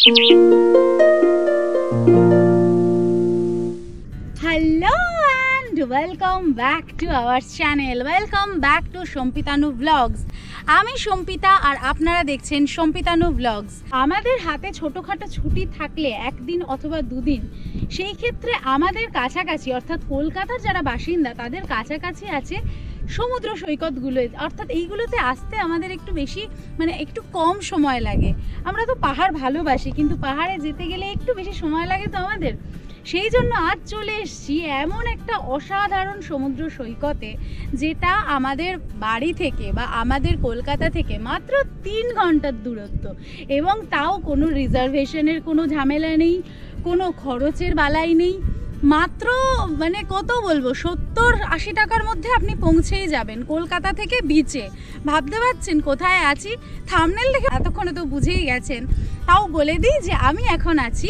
Hello and welcome back to our channel. Welcome back to Sompitanu Vlogs. আমি সম্পিতা আর আপনারা দেখছেন সম্পিতানু blogs. আমাদের হাতে ছোটোখাটো ছুটি থাকলে একদিন অথবা দুদিন, সেই ক্ষেত্রে আমাদের কাছাকাছি অর্থাৎ কলকাতার যারা বাসিন্দা তাদের কাছাকাছি আছে সমুদ্র সৈকতগুলো, অর্থাৎ এইগুলোতে আসতে আমাদের একটু বেশি একটু কম সময় লাগে। আমরা তো পাহাড় ভালোবাসি, কিন্তু পাহাড়ে যেতে গেলে একটু বেশি সময় লাগে তো আমাদের। সেই জন্য আজ চলে এসেছি এমন একটা অসাধারণ সমুদ্র সৈকতে, যেটা আমাদের বাড়ি থেকে বা আমাদের কলকাতা থেকে মাত্র ৩ ঘন্টার দূরত্ব, এবং তাও কোনো রিজার্ভেশনের কোনো ঝামেলা নেই, কোনো খরচের বালাই নেই। মাত্র কত বলবো, ৭০-৮০ টাকার মধ্যে আপনি পৌঁছেই যাবেন কলকাতা থেকে বিচে। ভাবতে পারছেন কোথায় আছি? থাম্বনেল দেখে এতক্ষণে তো বুঝেই গেছেন। তাও বলে দিই যে আমি এখন আছি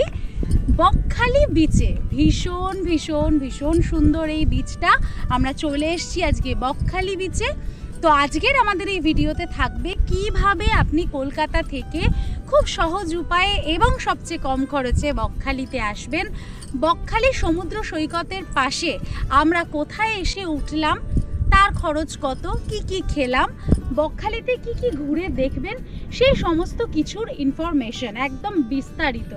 বকখালি বিচে। ভীষণ ভীষণ ভীষণ সুন্দর এই বিচটা। আমরা চলে এসেছি আজকে বকখালি বিচে। তো আজকের আমাদের এই ভিডিওতে থাকবে কিভাবে আপনি কলকাতা থেকে খুব সহজ উপায়ে এবং সবচেয়ে কম খরচে বকখালিতে আসবেন। বকখালি সমুদ্র সৈকতের পাশে আমরা কোথায় এসে উঠলাম, তার খরচ কত, কি কি খেলাম, বকখালিতে কি কি ঘুরে দেখবেন, সেই সমস্ত কিছুর ইনফরমেশন একদম বিস্তারিত।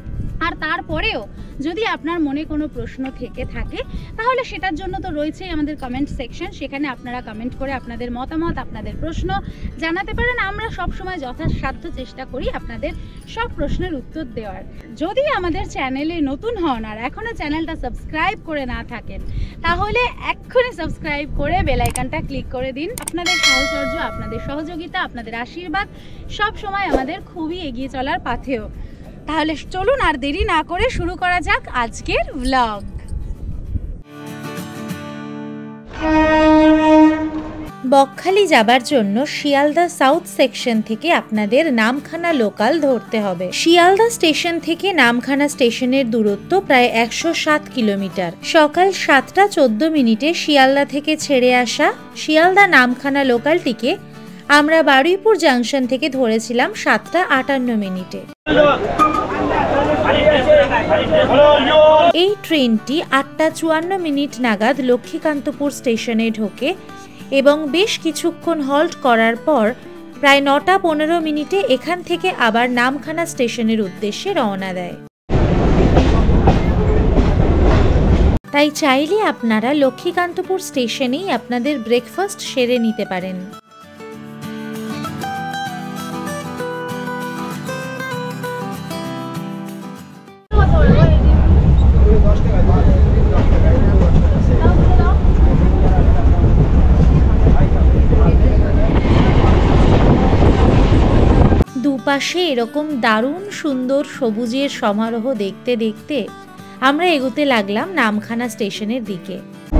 আর তারপরেও যদি আপনার মনে কোনো প্রশ্ন থেকে থাকে তাহলে সেটার জন্য তো রয়েছেই আমাদের কমেন্ট সেকশন। সেখানে আপনারা কমেন্ট করে আপনাদের মতামত, আপনাদের প্রশ্ন জানাতে পারেন। আমরা সবসময় যথাসাধ্য চেষ্টা করি আপনাদের সব প্রশ্নের উত্তর দেওয়ার। যদি আমাদের চ্যানেলে নতুন হন আর এখনও চ্যানেলটা সাবস্ক্রাইব করে না থাকেন, তাহলে এক্ষুনি সাবস্ক্রাইব করে বেল আইকনটা ক্লিক করে দিন। আপনাদের সাহচর্য, আপনাদের সহযোগিতা, আপনাদের আশীর্বাদ সব সময় আমাদের খুবই এগিয়ে চলার পাথেয়। তাহলে চলুন আর দেরি না করে শুরু করা যাক আজকের ব্লগ। বকখালি যাবার জন্য শিয়ালদা সাউথ সেকশন থেকে আপনাদের নামখানা লোকাল ধরতে হবে। শিয়ালদা স্টেশন থেকে নামখানা স্টেশনের দূরত্ব প্রায় ১০৭ কিলোমিটার। সকাল ৭টা ১৪ শিয়ালদা থেকে ছেড়ে আসা শিয়ালদা নামখানা লোকালটিকে আমরা বারুইপুর জাংশন থেকে ধরেছিলাম ৭টা ৫৮। এই ট্রেনটি ৮টা ৫৪ নাগাদ লক্ষ্মীকান্তপুর স্টেশনে ঢোকে এবং বেশ কিছুক্ষণ হল্ট করার পর প্রায় ৯টা ১৫ এখান থেকে আবার নামখানা স্টেশনের উদ্দেশ্যে রওনা দেয়। তাই চাইলে আপনারা লক্ষ্মীকান্তপুর স্টেশনেই আপনাদের ব্রেকফাস্ট সেরে নিতে পারেন। দুপাশে এরকম দারুণ সুন্দর সবুজের সমারোহ দেখতে দেখতে আমরা এগোতে লাগলাম নামখানা স্টেশনের দিকে।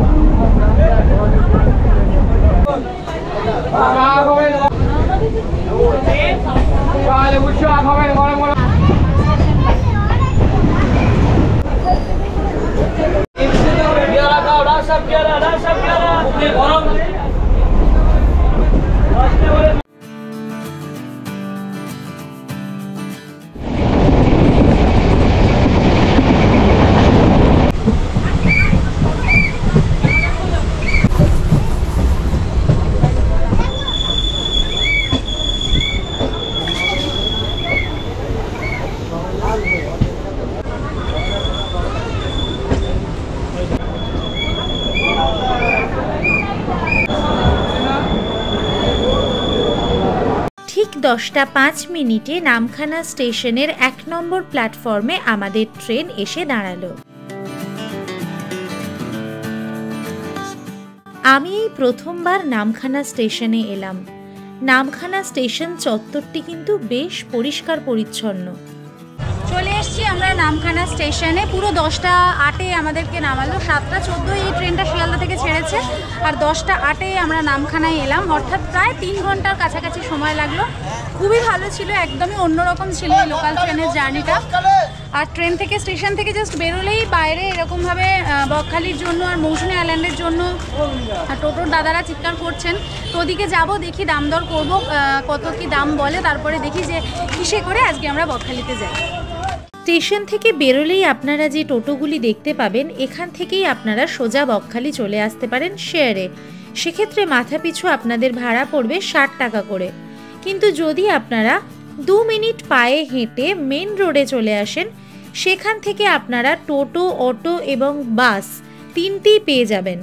ঠিক 10টা ৫ নামখানা স্টেশনের ১ নম্বর প্ল্যাটফর্মে আমাদের ট্রেন এসে দাঁড়ালো। আমি এই প্রথমবার নামখানা স্টেশনে এলাম। নামখানা স্টেশন চত্বরটি কিন্তু বেশ পরিষ্কার পরিচ্ছন্ন। চলে এসেছি আমরা নামখানা স্টেশনে। পুরো 10টা ৮ আমাদেরকে নামালো। 7টা ১৪ এই ট্রেনটা শিয়ালদা থেকে ছেড়েছে, আর 10টা ৮ আমরা নামখানায় এলাম, অর্থাৎ প্রায় ৩ ঘন্টার কাছাকাছি সময় লাগলো। খুবই ভালো ছিল, একদমই অন্যরকম ছিল এই লোকাল ট্রেনের জার্নিটা। আর ট্রেন থেকে স্টেশন থেকে জাস্ট বেরোলেই বাইরে এরকমভাবে বকখালির জন্য আর মৌসুমী আইল্যান্ডের জন্য টোটোর দাদারা চিৎকার করছেন। তো ওদিকে যাবো, দেখি দাম দর করবো, কত কি দাম বলে, তারপরে দেখি যে কিসে করে আজকে আমরা বকখালিতে যাই। স্টেশন থেকে বেরোলেই আপনারা যে টোটোগুলি দেখতে পাবেন, এখান থেকেই আপনারা সোজা বকখালি চলে আসতে পারেন শেয়ারে। সেক্ষেত্রে মাথাপিছু আপনাদের ভাড়া পড়বে 60 টাকা করে। কিন্তু যদি আপনারা 2 মিনিট পায়ে হেঁটে মেন রোডে চলে আসেন, সেখান থেকে আপনারা টোটো, অটো এবং বাস তিনটেই পেয়ে যাবেন।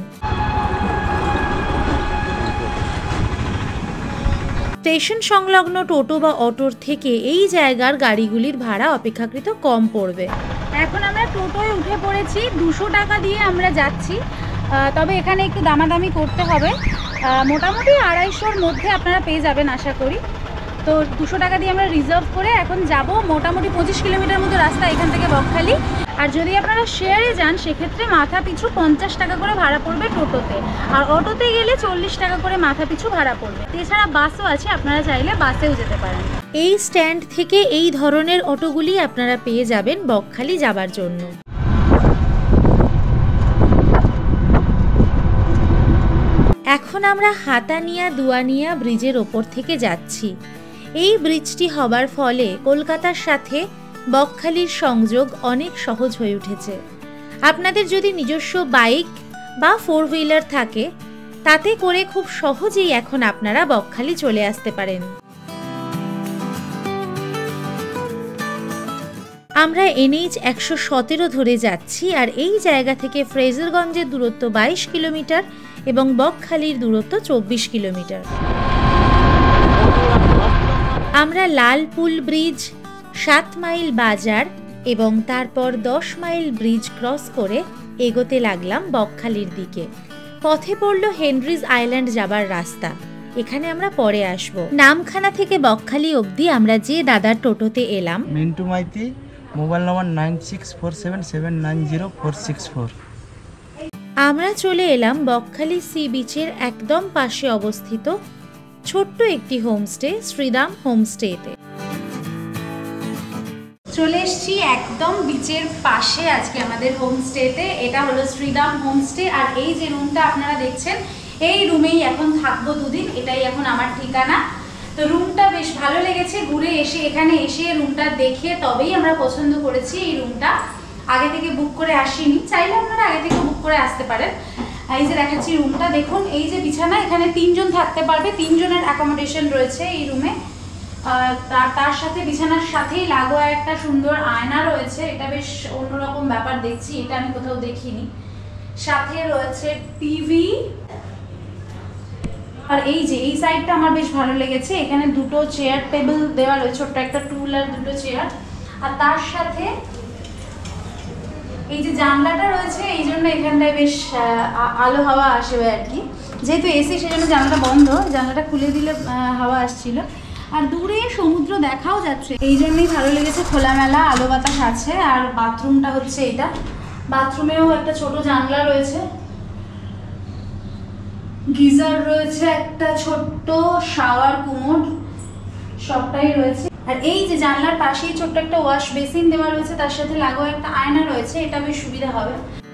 স্টেশন সংলগ্ন টোটো বা অটোর থেকে এই জায়গার গাড়িগুলির ভাড়া অপেক্ষাকৃত কম পড়বে। এখন আমরা টোটোয় উঠে পড়েছি, 200 টাকা দিয়ে আমরা যাচ্ছি। তবে এখানে একটু দামাদামি করতে হবে, মোটামুটি 250-র মধ্যে আপনারা পেয়ে যাবেন আশা করি। তো 200 টাকা দিয়ে আমরা রিজার্ভ করে এখন যাব। মোটামুটি 25 কিলোমিটার মতো রাস্তা এখান থেকে বকখালি। আর যদি আপনারা শেয়ারে যান সেক্ষেত্রে মাথা পিছু 50 টাকা করে ভাড়া পড়বে টোটোতে, আর অটোতে গেলে 40 টাকা করে মাথা পিছু ভাড়া পড়বে। এছাড়া বাসও আছে, আপনারা চাইলে বাসেও যেতে পারেন। এই স্ট্যান্ড থেকে এই ধরনের অটোগুলি আপনারা পেয়ে যাবেন বকখালি যাবার জন্য। এখন আমরা হাতানিয়া দুয়ানিয়া ব্রিজের ওপর থেকে যাচ্ছি। এই ব্রিজটি হবার ফলে কলকাতার সাথে বকখালির সংযোগ অনেক সহজ হয়ে উঠেছে। আপনাদের যদি নিজস্ব বাইক বা 4 হুইলার থাকে, তাতে করে খুব সহজেই এখন আপনারা বকখালি চলে আসতে পারেন। আমরা NH 117 ধরে যাচ্ছি, আর এই জায়গা থেকে ফ্রেজারগঞ্জের দূরত্ব 22 কিলোমিটার এবং বকখালির দূরত্ব 24 কিলোমিটার। আমরা লালপুল ব্রিজ, 7 মাইল বাজার এবং তারপর 10 মাইল ব্রিজ ক্রস করে এগোতে লাগলাম বকখালির দিকে। পথে পড়ল হেনরিজ আইল্যান্ড যাবার রাস্তা, এখানে আমরা পরে আসব। নামখানা থেকে বকখালি অবধি আমরা যে দাদার টোটোতে এলাম, মিন্টু মাইতি, মোবাইল নম্বর 9647790464। আমরা চলে এলাম বকখালি সি বিচের একদম পাশে অবস্থিত ছোট্ট একটি হোমস্টে, শ্রীরাম হোমস্টেতে। চলে এসেছি একদম বিচের পাশে আজকে আমাদের হোমস্টেতে। এটা হলো শ্রীরাম হোমস্টে। আর এই যে রুমটা আপনারা দেখছেন, এই রুমেই এখন থাকবো 2 দিন। এটাই এখন আমার ঠিকানা। তো রুমটা বেশ ভালো লেগেছে, ঘুরে এসে এখানে এসে রুমটা দেখে তবেই আমরা পছন্দ করেছি এই রুমটা। আগে থেকে বুক করে আসিনি, চাইলে আপনারা আগে থেকে বুক করে আসতে পারেন। এই যে দেখাচ্ছি রুমটা, দেখুন এই যে বিছানা, এখানে 3 জন থাকতে পারবে, 3 জনের অ্যাকোমোডেশন রয়েছে এই রুমে। তার সাথে বিছানার সাথেই লাগোয়া একটা সুন্দর আয়না রয়েছে, এটা বেশ অন্যরকম ব্যাপার দেখছি, এটা আমি কোথাও দেখিনি। সাথে রয়েছে টিভি। আর এই যে এই সাইডটা আমার বেশ ভালো লেগেছে, এখানে 2টো চেয়ার টেবিল দেওয়া রয়েছে, ছোট্ট একটা টুল আর 2টো চেয়ার। আর তার সাথে এই যে জানলাটা রয়েছে, এই জন্য এখানটায় বেশ আলো হাওয়া আসবে আর কি। যেহেতু এসি সেজন্য জানলাটা বন্ধ, জানলাটা খুলে দিলে হাওয়া আসছিল। আর দূরে সমুদ্র দেখাও যাচ্ছে, এই জন্যই ভালো লেগেছে, খোলামেলা আলো বাতাস আছে। আর বাথরুমটা হচ্ছে এটা, বাথরুমেও একটা ছোট জানলা রয়েছে, গিজার রয়েছে, একটা ছোট্ট শাওয়ার কুমোড, সবটাই রয়েছে। আর এই যে জানলার পাশেই ছোট্ট একটা ওয়াশ বেসিন দেওয়া রয়েছে, তার সাথে লাগোয়া একটা আয়না রয়েছে, এটা বেশ সুবিধা হবে।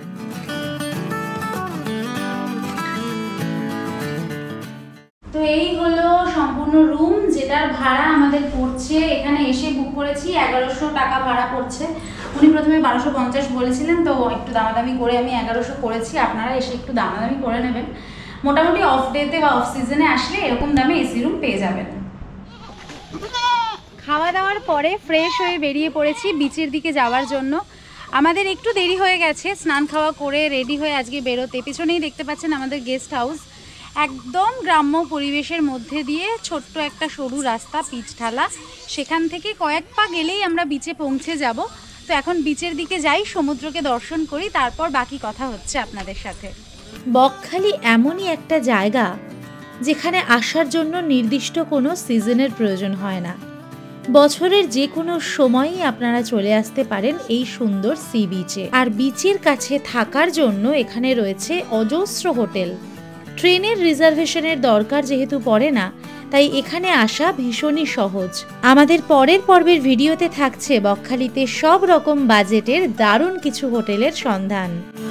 তো এই হলো সম্পূর্ণ রুম, যেটার ভাড়া আমাদের পড়ছে, এখানে এসে বুক করেছি 1100 টাকা ভাড়া পড়ছে। উনি প্রথমে 1250 বলেছিলেন, তো একটু দামাদামি করে আমি 1100 করেছি। আপনারা এসে একটু দামাদামি করে নেবেন। মোটামুটি অফ ডেতে বা অফ সিজনে আসলে এরকম দামে এসি রুম পেয়ে যাবেন। খাওয়া দাওয়ার পরে ফ্রেশ হয়ে বেরিয়ে পড়েছি বিচের দিকে যাওয়ার জন্য। আমাদের একটু দেরি হয়ে গেছে স্নান খাওয়া করে রেডি হয়ে আজকে বেরোতে। পেছনেই দেখতে পাচ্ছেন আমাদের গেস্ট হাউস, একদম গ্রাম্য পরিবেশের মধ্যে দিয়ে ছোট্ট একটা সরু রাস্তা, পিচ ঢালা, সেখান থেকে কয়েক পা গেলেই আমরা বিচে পৌঁছে যাব। তো এখন বিচের দিকে যাই, সমুদ্রকে দর্শন করি, তারপর বাকি কথা হচ্ছে আপনাদের সাথে। বকখালি এমনই একটা জায়গা যেখানে আসার জন্য নির্দিষ্ট কোনো সিজনের প্রয়োজন হয় না। বছরের যে কোনো সময়ই আপনারা চলে আসতে পারেন এই সুন্দর সি বিচে। আর বিচের কাছে থাকার জন্য এখানে রয়েছে অজস্র হোটেল। ট্রেনের রিজার্ভেশনের দরকার যেহেতু পড়ে না, তাই এখানে আসা ভীষণই সহজ। আমাদের পরের পর্বের ভিডিওতে থাকছে বকখালিতে সব রকম বাজেটের দারুণ কিছু হোটেলের সন্ধান।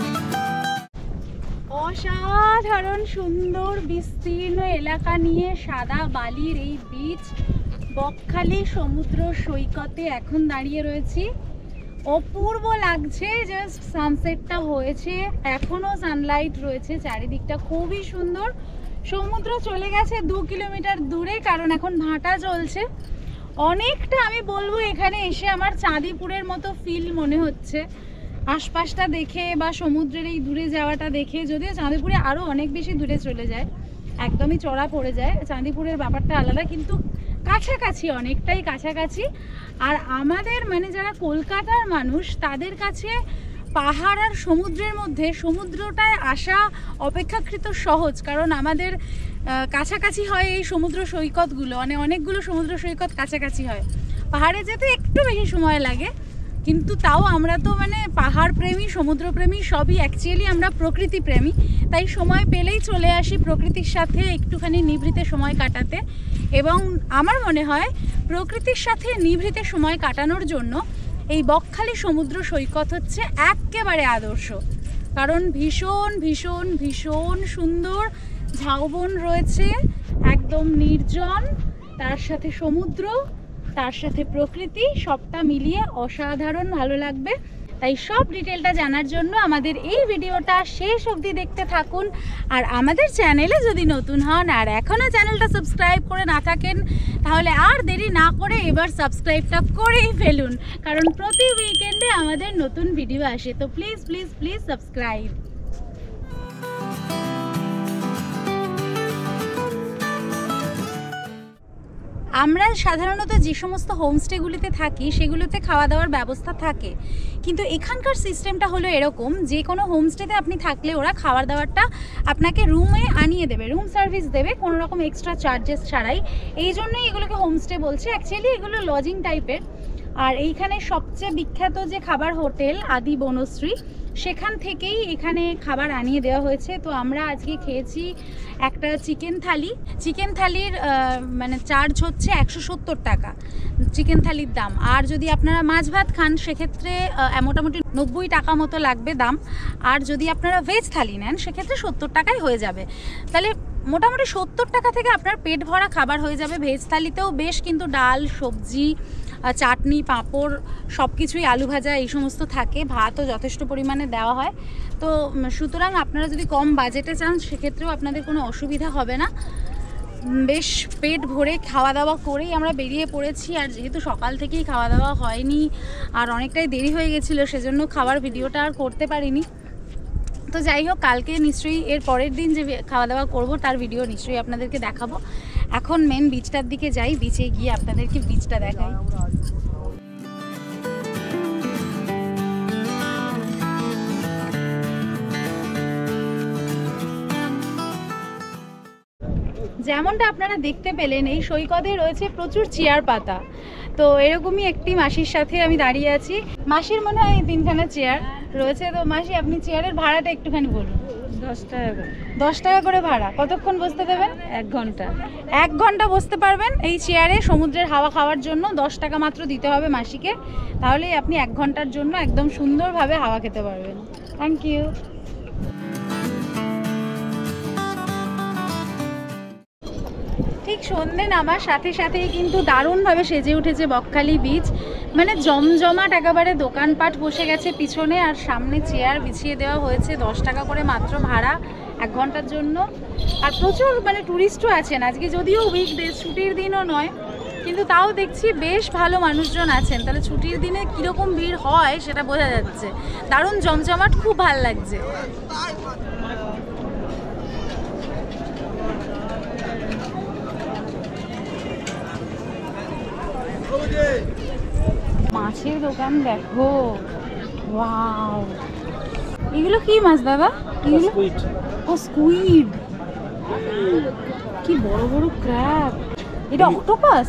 অসাধারণ সুন্দর বিস্তীর্ণ এলাকা নিয়ে সাদা বালির এই বিচ বকখালি সমুদ্র সৈকতে এখন দাঁড়িয়ে রয়েছি। অপূর্ব লাগছে, জাস্ট সানসেটটা হয়েছে, এখনো সানলাইট রয়েছে, চারিদিকটা খুবই সুন্দর। সমুদ্র চলে গেছে 2 কিলোমিটার দূরে, কারণ এখন ভাটা চলছে। অনেকটা আমি বলবো এখানে এসে আমার চাঁদিপুরের মতো ফিল মনে হচ্ছে আশপাশটা দেখে বা সমুদ্রের এই দূরে যাওয়াটা দেখে। যদিও চাঁদিপুরে আরও অনেক বেশি দূরে চলে যায়, একদমই চড়া পড়ে যায়, চাঁদিপুরের ব্যাপারটা আলাদা, কিন্তু কাছাকাছি, অনেকটাই কাছাকাছি। আর আমাদের মানে যারা কলকাতার মানুষ তাদের কাছে পাহাড় আর সমুদ্রের মধ্যে সমুদ্রটায় আসা অপেক্ষাকৃত সহজ, কারণ আমাদের কাছাকাছি হয় এই সমুদ্র সৈকতগুলো, মানে অনেকগুলো সমুদ্র সৈকত কাছাকাছি হয়। পাহাড়ে যেতে একটু বেশি সময় লাগে, কিন্তু তাও আমরা তো মানে পাহাড় প্রেমী, সমুদ্র প্রেমী সবই, অ্যাকচুয়ালি আমরা প্রকৃতি প্রেমী, তাই সময় পেলেই চলে আসি প্রকৃতির সাথে একটুখানি নিভৃতে সময় কাটাতে। এবং আমার মনে হয় প্রকৃতির সাথে নিভৃতে সময় কাটানোর জন্য এই বকখালি সমুদ্র সৈকত হচ্ছে একেবারে আদর্শ, কারণ ভীষণ ভীষণ ভীষণ সুন্দর ঝাউবন রয়েছে, একদম নির্জন, তার সাথে সমুদ্র, তার সাথে প্রকৃতি, সবটা মিলিয়ে অসাধারণ ভালো লাগবে। তাই সব ডিটেলটা জানার জন্য আমাদের এই ভিডিওটা শেষ অবধি দেখতে থাকুন। আর আমাদের চ্যানেলে যদি নতুন হন আর এখনও চ্যানেলটা সাবস্ক্রাইব করে না থাকেন, তাহলে আর দেরি না করে এবার সাবস্ক্রাইবটা করেই ফেলুন, কারণ প্রতি উইকেন্ডে আমাদের নতুন ভিডিও আসে। তো প্লিজ প্লিজ প্লিজ সাবস্ক্রাইব। আমরা সাধারণত যে সমস্ত হোমস্টেগুলিতে থাকি সেগুলোতে খাওয়া দাওয়ার ব্যবস্থা থাকে, কিন্তু এখানকার সিস্টেমটা হলো এরকম, যে কোনো হোমস্টেতে আপনি থাকলে ওরা খাবার দাবারটা আপনাকে রুমে আনিয়ে দেবে, রুম সার্ভিস দেবে কোনো রকম এক্সট্রা চার্জেস ছাড়াই। এই জন্যই এগুলোকে হোমস্টে বলছে, অ্যাকচুয়ালি এগুলো লজিং টাইপের। আর এইখানে সবচেয়ে বিখ্যাত যে খাবার হোটেল আদি বনশ্রী, সেখান থেকেই এখানে খাবার আনিয়ে দেওয়া হয়েছে। তো আমরা আজকে খেয়েছি একটা চিকেন থালি। চিকেন থালির মানে চার্জ হচ্ছে 170 টাকা চিকেন থালির দাম। আর যদি আপনারা মাছ ভাত খান সেক্ষেত্রে মোটামুটি 90 টাকা মতো লাগবে দাম। আর যদি আপনারা ভেজ থালি নেন সেক্ষেত্রে 70 টাকায় হয়ে যাবে। তাহলে মোটামুটি 70 টাকা থেকে আপনার পেট ভরা খাবার হয়ে যাবে। ভেজ থালিতেও বেশ কিন্তু ডাল, সবজি, চাটনি, পাঁপড় সব কিছুই, আলু ভাজা এই সমস্ত থাকে, ভাতও যথেষ্ট পরিমাণে দেওয়া হয়। তো সুতরাং আপনারা যদি কম বাজেটে চান সেক্ষেত্রেও আপনাদের কোনো অসুবিধা হবে না। বেশ পেট ভরে খাওয়া দাওয়া করেই আমরা বেরিয়ে পড়েছি। আর যেহেতু সকাল থেকেই খাওয়া দাওয়া হয়নি আর অনেকটাই দেরি হয়ে গেছিলো, সেজন্য খাবার ভিডিওটা আর করতে পারিনি। তো যাই হোক, কালকে নিশ্চয়ই এর পরের দিন যে খাওয়া দাওয়া করব তার ভিডিও নিশ্চয়ই আপনাদেরকে দেখাবো। এখন মেন বিচটার দিকে যাই, বিচে গিয়ে আপনাদেরকে বিচটা দেখাই। যেমনটা আপনারা দেখতে পেলেন এই সৈকতে রয়েছে প্রচুর চেয়ার পাতা। তো এরকমই একটি মাসির সাথে আমি দাঁড়িয়ে আছি। মাসির মনে হয় 3খানা চেয়ার রয়েছে। তো মাসি, আপনি চেয়ারের ভাড়াটা একটুখানি বলুন। 10 টাকা করে। 10 টাকা করে ভাড়া। কতক্ষণ বসতে দেবেন? 1 ঘন্টা। 1 ঘন্টা বসতে পারবেন এই চেয়ারে সমুদ্রের হাওয়া খাওয়ার জন্য। 10 টাকা মাত্র দিতে হবে মাসিকে, তাহলেই আপনি 1 ঘন্টার জন্য একদম সুন্দরভাবে হাওয়া খেতে পারবেন। Thank you. ঠিক সন্ধ্যে নামার সাথে সাথেই কিন্তু দারুণভাবে সেজে উঠেছে বকখালি বিচ। মানে জমজমাট একেবারে, দোকানপাট বসে গেছে পিছনে, আর সামনে চেয়ার বিছিয়ে দেওয়া হয়েছে। 10 টাকা করে মাত্র ভাড়া 1 ঘন্টার জন্য। আর প্রচুর মানে টুরিস্টও আছেন আজকে, যদিও উইকডে, ছুটির দিনও নয়, কিন্তু তাও দেখছি বেশ ভালো মানুষজন আছেন। তাহলে ছুটির দিনে কীরকম ভিড় হয় সেটা বোঝা যাচ্ছে। দারুণ জমজমাট, খুব ভালো লাগছে। মাছের দোকান দেখো, ওয়াও! এগুলো কি মাছ দাদা? ও স্কুইড, কি বড় বড় ক্র্যাব। এটা অক্টোপাস,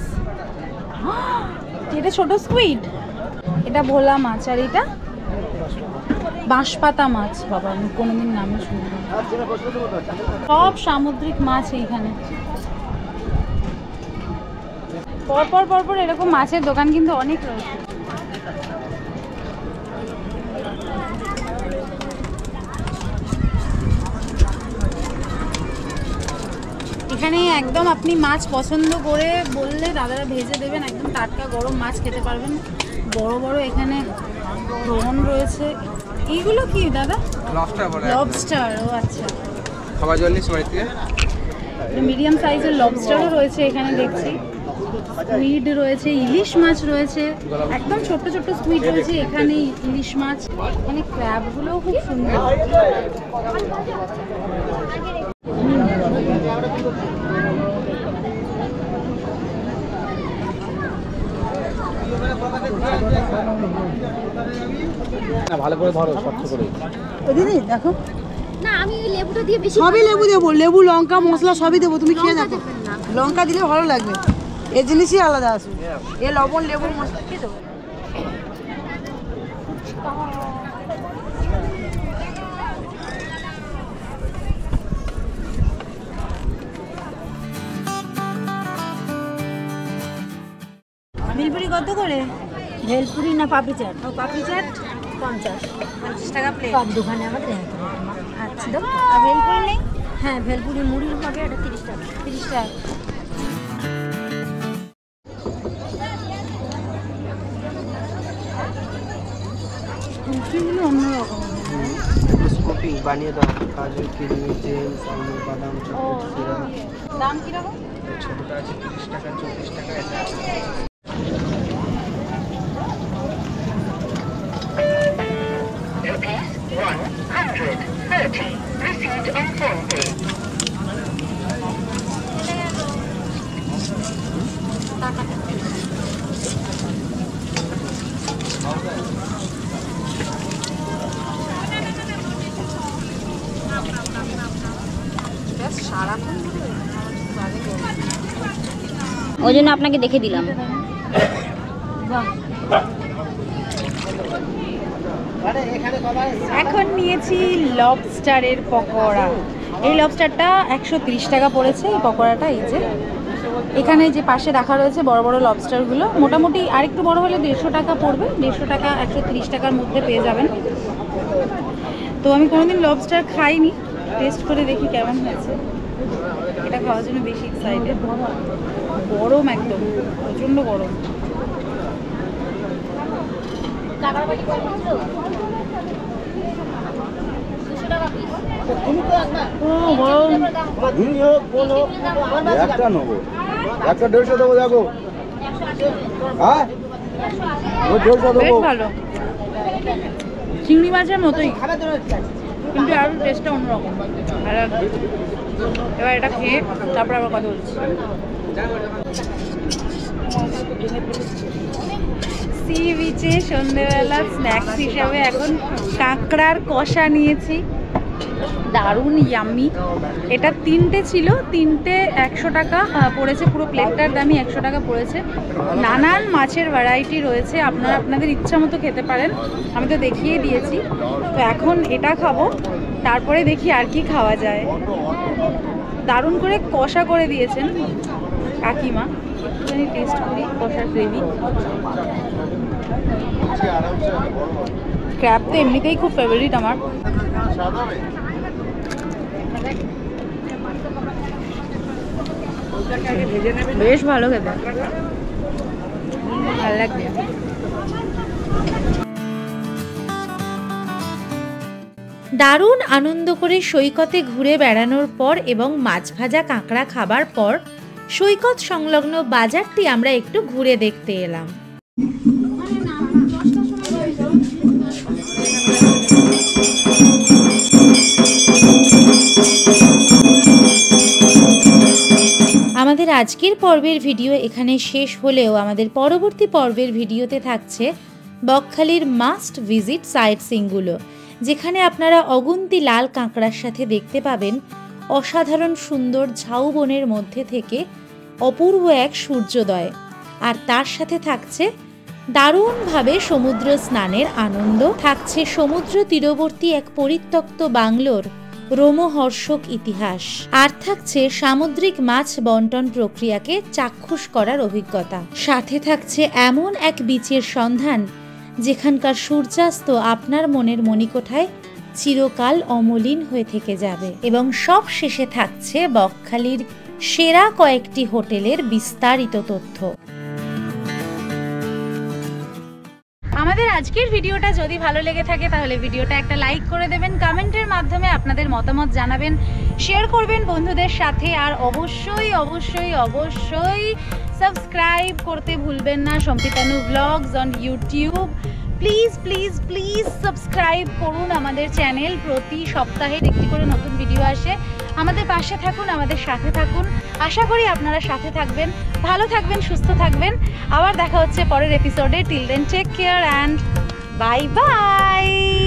এটা ছোট স্কুইড, এটা ভোলা মাছ, আর এটা বাঁশপাতা মাছ। বাবা, আমি কোনোদিন নামে শুনিনি। সব সামুদ্রিক মাছ এইখানে। পরপর পরপর এরকম মাছের দোকান কিন্তু অনেক রয়েছে। এখানে একদম আপনি মাছ পছন্দ করে বললে দাদারা ভেজে দেবেন, একদম টাটকা গরম মাছ খেতে পারবেন। বড় বড় এখানে প্রন রয়েছে। এইগুলো কি দাদা? লবস্টার। ও আচ্ছা, খাবার জন্য বাড়িতে মিডিয়াম সাইজের লবস্টারও রয়েছে এখানে দেখছি। স্কুইড রয়েছে, ইলিশ মাছ রয়েছে, একদম ছোট ছোট স্কুইড রয়েছে এখানে, ইলিশ মাছ। এখানে ক্র্যাবগুলোও খুব সুন্দর। ভালো করে ধরো, স্বচ্ছ করে। দিদি দেখো না, আমি ওই লেবুটা দিয়ে বেশি সবই লেবু দেবো, লেবু লঙ্কা মশলা সবই দেবো, তুমি খেয়ে দেখো। লঙ্কা দিলে ভালো লাগবে, এই জিনিসই আলাদা আছে। এ লবণ লেবু মশলা দিয়ে দেবো। মিলপুরি কত করে? ভেলপুরি না পাপড়ি চাট? ও পাপড়ি চাট 50 টাকা প্লেট। সব দোকানে আমাদের এক রকম। আচ্ছা, আর ভেলপুরি নেই? হ্যাঁ, ভেলপুরি মুড়ির হবে, এটা 30 টাকা। 30 টাকা। কুলফিগুলো অন্যরকম। স্কুপি বানিয়ে দাও, কাজু, কিশমিশ, জেমস, আমুল, বাদাম, চকলেট, সিরাপ। দাম কিরকম? ছোটটা আছে 30 টাকা, 34 টাকা, এটা আছে। ওই জন্য আপনাকে দেখে দিলাম। এখন নিয়েছি লবস্টারের পকোড়া। এই লবস্টারটা 130 টাকা পড়েছে। এই পকোড়াটা এই যে এখানে যে পাশে রাখা রয়েছে বড় বড় লবস্টারগুলো, মোটামুটি আরেকটু বড় হলে 150 টাকা পড়বে। 150 টাকা 130 টাকার মধ্যে পেয়ে যাবেন। তো আমি কোনোদিন লবস্টার খাইনি, টেস্ট করে দেখি কেমন হয়েছে। এটা খাওয়ার জন্য বেশি এক্সাইটেড। গরম, একদম প্রচণ্ড গরম। একটা নেবো, একটা 150 দেবো। দেখো, হ্যাঁ 150 বেশ দেবো। ভালো, চিংড়ি মাছের মতোই, কিন্তু আরও টেস্টটা অন্যরকম। ভালো লাগছে। এবার এটা খেয়ে তারপর আবার কথা বলছি। সি বিচে সন্ধ্যেবেলা স্ন্যাক্স হিসাবে এখন কাঁকড়ার কষা নিয়েছি, দারুণ ইয়াম্মি। এটা 3টে ছিল, 3টে 100 টাকা পড়েছে। পুরো প্লেটটার দামই 100 টাকা পড়েছে। নানান মাছের ভ্যারাইটি রয়েছে, আপনারা আপনাদের ইচ্ছা মতো খেতে পারেন। আমি তো দেখিয়ে দিয়েছি। তো এখন এটা খাবো, তারপরে দেখি আর কি খাওয়া যায়। দারুণ করে কষা করে দিয়েছেন কাকিমা। একটুখানি টেস্ট করি কষার গ্রেভি। ক্র্যাব তো এমনিতেই খুব ফেভারিট আমার। বেশ ভালো খেতে, ভালো লাগবে। দারুণ আনন্দ করে সৈকতে ঘুরে বেড়ানোর পর এবং মাছ ভাজা কাঁকড়া খাবার পর সৈকত সংলগ্ন বাজারটি আমরা একটু ঘুরে দেখতে এলাম। আমাদের আজকের পর্বের ভিডিও এখানে শেষ হলেও আমাদের পরবর্তী পর্বের ভিডিওতে থাকছে বকখালির মাস্ট ভিজিট সাইট সিনগুলো, যেখানে আপনারা অগুন্তি লাল কাঁকড়ার সাথে দেখতে পাবেন অসাধারণ সুন্দর ঝাউবনের মধ্যে থেকে অপূর্ব এক সূর্যোদয়। আর তার সাথে থাকছে দারুণভাবে সমুদ্র স্নানের আনন্দ, থাকছে সমুদ্র তীরবর্তী এক পরিত্যক্ত বাংলোর রোমহর্ষক ইতিহাস। আর থাকছে সামুদ্রিক মাছ বন্টন প্রক্রিয়াকে চাক্ষুষ করার অভিজ্ঞতা। সাথে থাকছে এমন এক বিচের সন্ধান যেখানকার সূর্যাস্ত আপনার মনের মণিকোঠায় চিরকাল অমলিন হয়ে থেকে যাবে। এবং সব শেষে থাকছে বকখালির সেরা কয়েকটি হোটেলের বিস্তারিত তথ্য। আমাদের আজকের ভিডিওটা যদি ভালো লেগে থাকে তাহলে ভিডিওটা একটা লাইক করে দেবেন, কমেন্টের মাধ্যমে আপনাদের মতামত জানাবেন, শেয়ার করবেন বন্ধুদের সাথে, আর অবশ্যই অবশ্যই অবশ্যই সাবস্ক্রাইব করতে ভুলবেন না Sampitanu blogs on YouTube. Please please please subscribe করুন আমাদের চ্যানেল। প্রতি সপ্তাহে একটি করে নতুন ভিডিও আসে। আমাদের পাশে থাকুন, আমাদের সাথে থাকুন। আশা করি আপনারা সাথে থাকবেন, ভালো থাকবেন, সুস্থ থাকবেন। আবার দেখা হচ্ছে পরের এপিসোডে। Till then take care and bye by.